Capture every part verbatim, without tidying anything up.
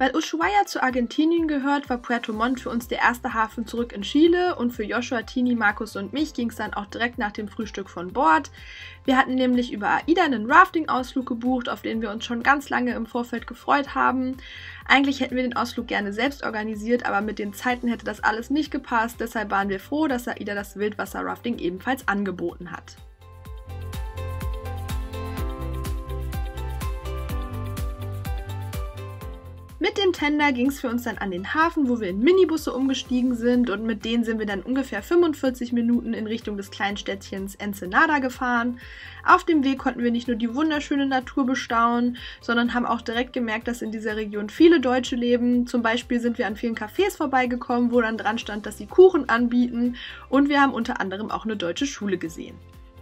Weil Ushuaia zu Argentinien gehört, war Puerto Montt für uns der erste Hafen zurück in Chile und für Joshua, Tini, Markus und mich ging es dann auch direkt nach dem Frühstück von Bord. Wir hatten nämlich über AIDA einen Rafting-Ausflug gebucht, auf den wir uns schon ganz lange im Vorfeld gefreut haben. Eigentlich hätten wir den Ausflug gerne selbst organisiert, aber mit den Zeiten hätte das alles nicht gepasst, deshalb waren wir froh, dass AIDA das Wildwasser-Rafting ebenfalls angeboten hat. Mit dem Tender ging es für uns dann an den Hafen, wo wir in Minibusse umgestiegen sind und mit denen sind wir dann ungefähr fünfundvierzig Minuten in Richtung des kleinen Städtchens Ensenada gefahren. Auf dem Weg konnten wir nicht nur die wunderschöne Natur bestaunen, sondern haben auch direkt gemerkt, dass in dieser Region viele Deutsche leben. Zum Beispiel sind wir an vielen Cafés vorbeigekommen, wo dann dran stand, dass sie Kuchen anbieten und wir haben unter anderem auch eine deutsche Schule gesehen.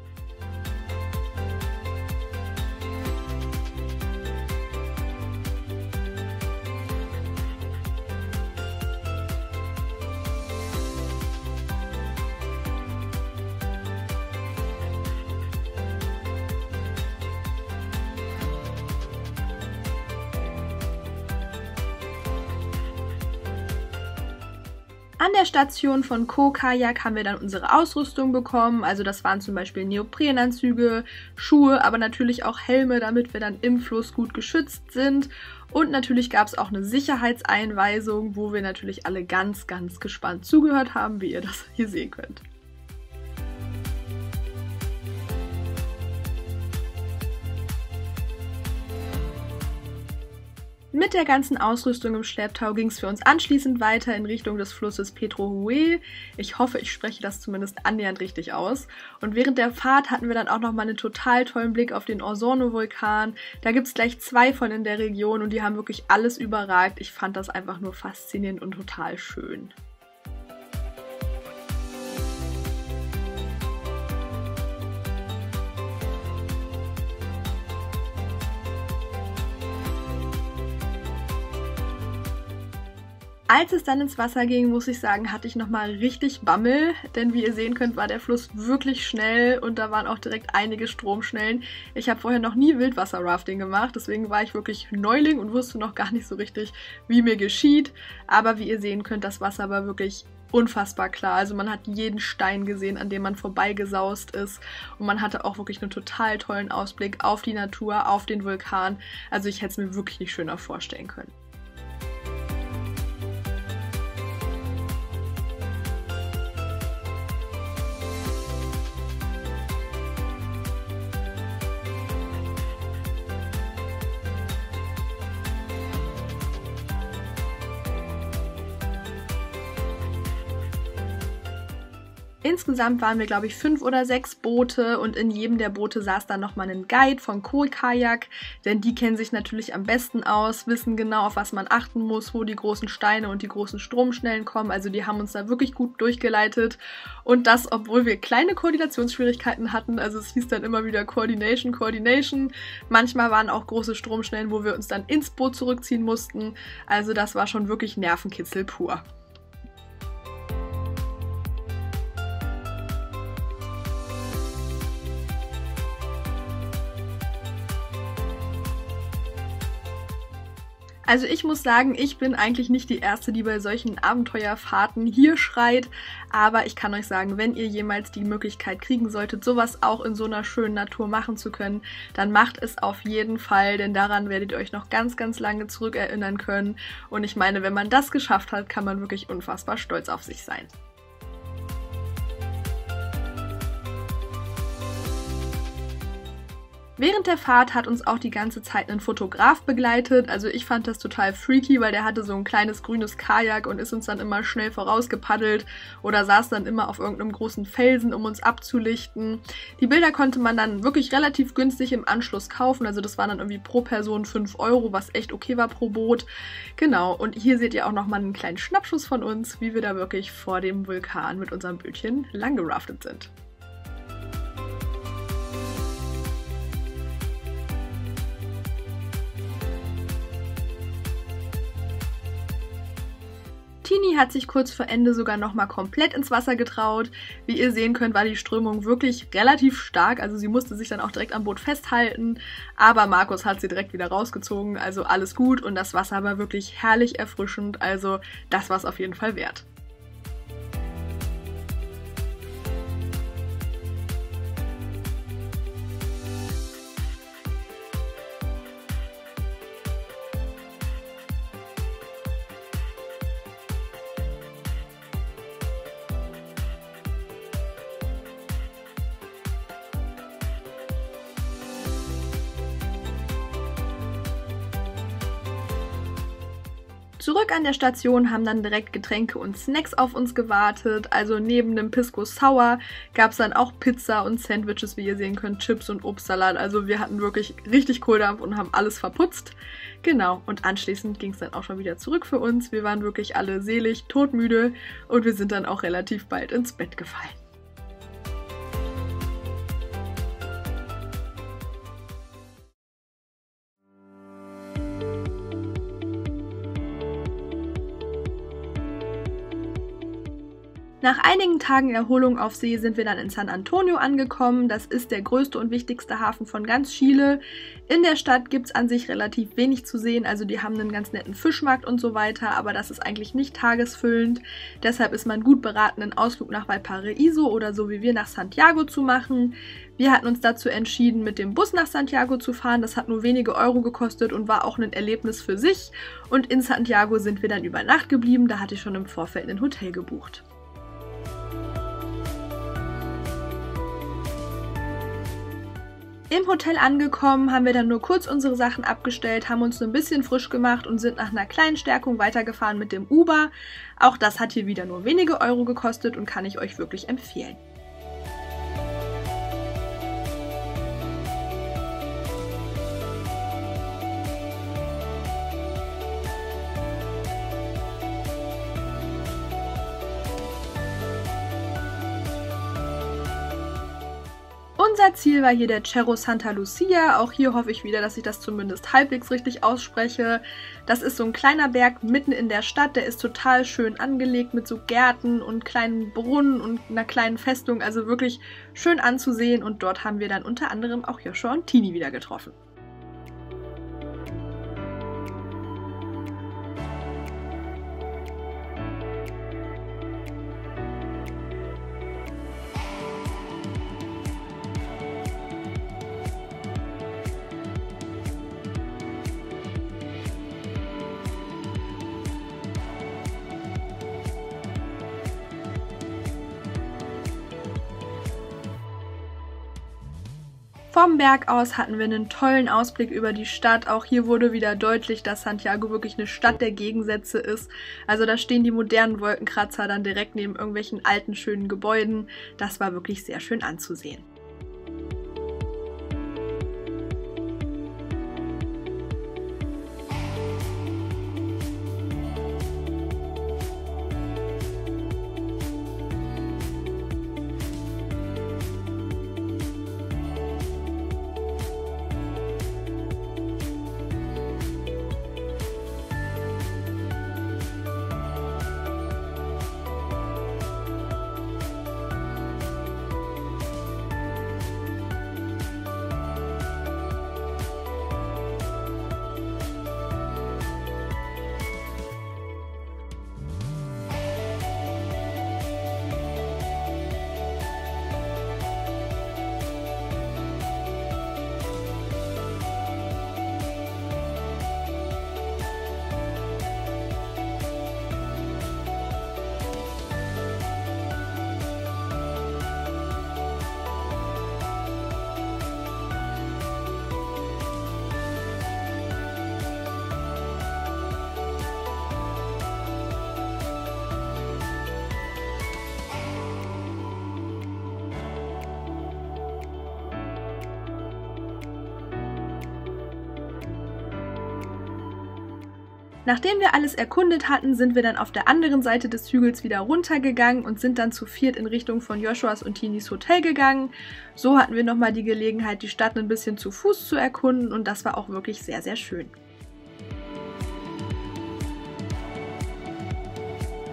An der Station von Co Kajak haben wir dann unsere Ausrüstung bekommen, also das waren zum Beispiel Neoprenanzüge, Schuhe, aber natürlich auch Helme, damit wir dann im Fluss gut geschützt sind. Und natürlich gab es auch eine Sicherheitseinweisung, wo wir natürlich alle ganz, ganz gespannt zugehört haben, wie ihr das hier sehen könnt. Mit der ganzen Ausrüstung im Schlepptau ging es für uns anschließend weiter in Richtung des Flusses Petrohue. Ich hoffe, ich spreche das zumindest annähernd richtig aus. Und während der Fahrt hatten wir dann auch nochmal einen total tollen Blick auf den Osorno-Vulkan. Da gibt es gleich zwei von in der Region und die haben wirklich alles überragt. Ich fand das einfach nur faszinierend und total schön. Als es dann ins Wasser ging, muss ich sagen, hatte ich nochmal richtig Bammel, denn wie ihr sehen könnt, war der Fluss wirklich schnell und da waren auch direkt einige Stromschnellen. Ich habe vorher noch nie Wildwasser-Rafting gemacht, deswegen war ich wirklich Neuling und wusste noch gar nicht so richtig, wie mir geschieht. Aber wie ihr sehen könnt, das Wasser war wirklich unfassbar klar. Also man hat jeden Stein gesehen, an dem man vorbeigesaust ist und man hatte auch wirklich einen total tollen Ausblick auf die Natur, auf den Vulkan. Also ich hätte es mir wirklich nicht schöner vorstellen können. Insgesamt waren wir, glaube ich, fünf oder sechs Boote und in jedem der Boote saß dann nochmal ein Guide von Co Kajak, denn die kennen sich natürlich am besten aus, wissen genau, auf was man achten muss, wo die großen Steine und die großen Stromschnellen kommen. Also die haben uns da wirklich gut durchgeleitet und das, obwohl wir kleine Koordinationsschwierigkeiten hatten. Also es hieß dann immer wieder Coordination, Coordination. Manchmal waren auch große Stromschnellen, wo wir uns dann ins Boot zurückziehen mussten. Also das war schon wirklich Nervenkitzel pur. Also ich muss sagen, ich bin eigentlich nicht die Erste, die bei solchen Abenteuerfahrten hier schreit, aber ich kann euch sagen, wenn ihr jemals die Möglichkeit kriegen solltet, sowas auch in so einer schönen Natur machen zu können, dann macht es auf jeden Fall, denn daran werdet ihr euch noch ganz, ganz lange zurückerinnern können. Und ich meine, wenn man das geschafft hat, kann man wirklich unfassbar stolz auf sich sein. Während der Fahrt hat uns auch die ganze Zeit ein Fotograf begleitet, also ich fand das total freaky, weil der hatte so ein kleines grünes Kajak und ist uns dann immer schnell vorausgepaddelt oder saß dann immer auf irgendeinem großen Felsen, um uns abzulichten. Die Bilder konnte man dann wirklich relativ günstig im Anschluss kaufen, also das waren dann irgendwie pro Person fünf Euro, was echt okay war pro Boot. Genau, und hier seht ihr auch nochmal einen kleinen Schnappschuss von uns, wie wir da wirklich vor dem Vulkan mit unserem Bötchen lang geraftet sind. Tini hat sich kurz vor Ende sogar nochmal komplett ins Wasser getraut. Wie ihr sehen könnt, war die Strömung wirklich relativ stark, also sie musste sich dann auch direkt am Boot festhalten, aber Markus hat sie direkt wieder rausgezogen, also alles gut und das Wasser war wirklich herrlich erfrischend, also das war es auf jeden Fall wert. Zurück an der Station haben dann direkt Getränke und Snacks auf uns gewartet, also neben dem Pisco Sour gab es dann auch Pizza und Sandwiches, wie ihr sehen könnt, Chips und Obstsalat, also wir hatten wirklich richtig Kohldampf und haben alles verputzt. Genau, und anschließend ging es dann auch schon wieder zurück für uns, wir waren wirklich alle selig, todmüde und wir sind dann auch relativ bald ins Bett gefallen. Nach einigen Tagen Erholung auf See sind wir dann in San Antonio angekommen. Das ist der größte und wichtigste Hafen von ganz Chile. In der Stadt gibt es an sich relativ wenig zu sehen, also die haben einen ganz netten Fischmarkt und so weiter, aber das ist eigentlich nicht tagesfüllend. Deshalb ist man gut beraten, einen Ausflug nach Valparaiso oder so wie wir nach Santiago zu machen. Wir hatten uns dazu entschieden, mit dem Bus nach Santiago zu fahren. Das hat nur wenige Euro gekostet und war auch ein Erlebnis für sich. Und in Santiago sind wir dann über Nacht geblieben, da hatte ich schon im Vorfeld ein Hotel gebucht. Im Hotel angekommen, haben wir dann nur kurz unsere Sachen abgestellt, haben uns so ein bisschen frisch gemacht und sind nach einer kleinen Stärkung weitergefahren mit dem Uber. Auch das hat hier wieder nur wenige Euro gekostet und kann ich euch wirklich empfehlen. Unser Ziel war hier der Cerro Santa Lucia. Auch hier hoffe ich wieder, dass ich das zumindest halbwegs richtig ausspreche. Das ist so ein kleiner Berg mitten in der Stadt. Der ist total schön angelegt mit so Gärten und kleinen Brunnen und einer kleinen Festung. Also wirklich schön anzusehen. Und dort haben wir dann unter anderem auch Joshua und Tini wieder getroffen. Vom Berg aus hatten wir einen tollen Ausblick über die Stadt. Auch hier wurde wieder deutlich, dass Santiago wirklich eine Stadt der Gegensätze ist. Also da stehen die modernen Wolkenkratzer dann direkt neben irgendwelchen alten, schönen Gebäuden. Das war wirklich sehr schön anzusehen. Nachdem wir alles erkundet hatten, sind wir dann auf der anderen Seite des Hügels wieder runtergegangen und sind dann zu viert in Richtung von Joshuas und Tinis Hotel gegangen. So hatten wir nochmal die Gelegenheit, die Stadt ein bisschen zu Fuß zu erkunden und das war auch wirklich sehr, sehr schön.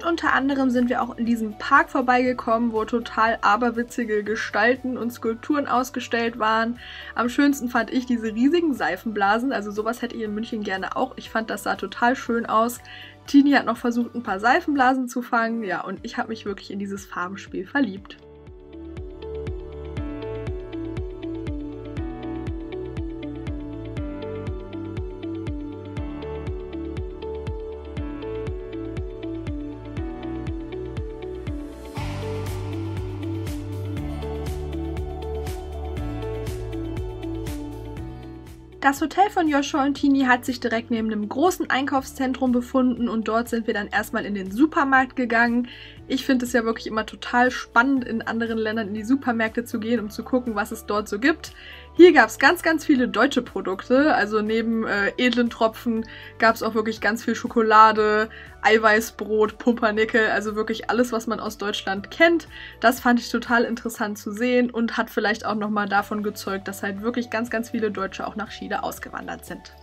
Und unter anderem sind wir auch in diesem Park vorbeigekommen, wo total aberwitzige Gestalten und Skulpturen ausgestellt waren. Am schönsten fand ich diese riesigen Seifenblasen, also sowas hätte ich in München gerne auch. Ich fand, das sah total schön aus. Tini hat noch versucht, ein paar Seifenblasen zu fangen, ja, und ich habe mich wirklich in dieses Farbenspiel verliebt. Das Hotel von Joshua und Tini hat sich direkt neben einem großen Einkaufszentrum befunden und dort sind wir dann erstmal in den Supermarkt gegangen. Ich finde es ja wirklich immer total spannend, in anderen Ländern in die Supermärkte zu gehen, um zu gucken, was es dort so gibt. Hier gab es ganz, ganz viele deutsche Produkte, also neben äh, edlen Tropfen gab es auch wirklich ganz viel Schokolade, Eiweißbrot, Pumpernickel, also wirklich alles, was man aus Deutschland kennt. Das fand ich total interessant zu sehen und hat vielleicht auch nochmal davon gezeugt, dass halt wirklich ganz, ganz viele Deutsche auch nach Chile ausgewandert sind.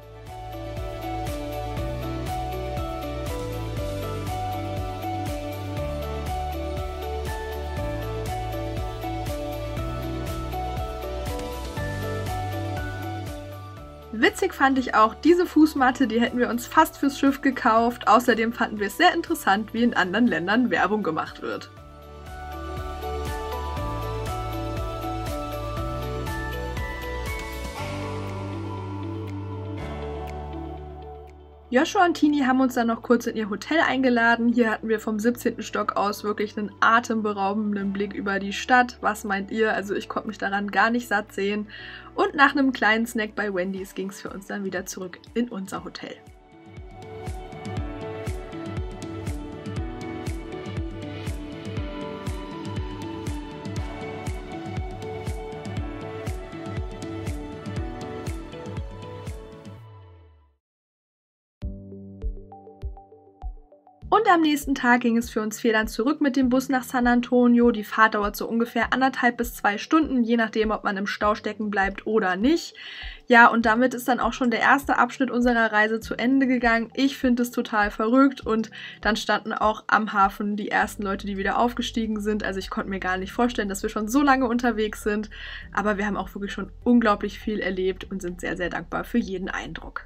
Witzig fand ich auch diese Fußmatte, die hätten wir uns fast fürs Schiff gekauft. Außerdem fanden wir es sehr interessant, wie in anderen Ländern Werbung gemacht wird. Joshua und Tini haben uns dann noch kurz in ihr Hotel eingeladen. Hier hatten wir vom siebzehnten Stock aus wirklich einen atemberaubenden Blick über die Stadt. Was meint ihr? Also ich konnte mich daran gar nicht satt sehen. Und nach einem kleinen Snack bei Wendy's ging es für uns dann wieder zurück in unser Hotel. Und am nächsten Tag ging es für uns vier dann zurück mit dem Bus nach San Antonio. Die Fahrt dauert so ungefähr anderthalb bis zwei Stunden, je nachdem, ob man im Stau stecken bleibt oder nicht. Ja, und damit ist dann auch schon der erste Abschnitt unserer Reise zu Ende gegangen. Ich finde es total verrückt und dann standen auch am Hafen die ersten Leute, die wieder aufgestiegen sind. Also ich konnte mir gar nicht vorstellen, dass wir schon so lange unterwegs sind. Aber wir haben auch wirklich schon unglaublich viel erlebt und sind sehr, sehr dankbar für jeden Eindruck.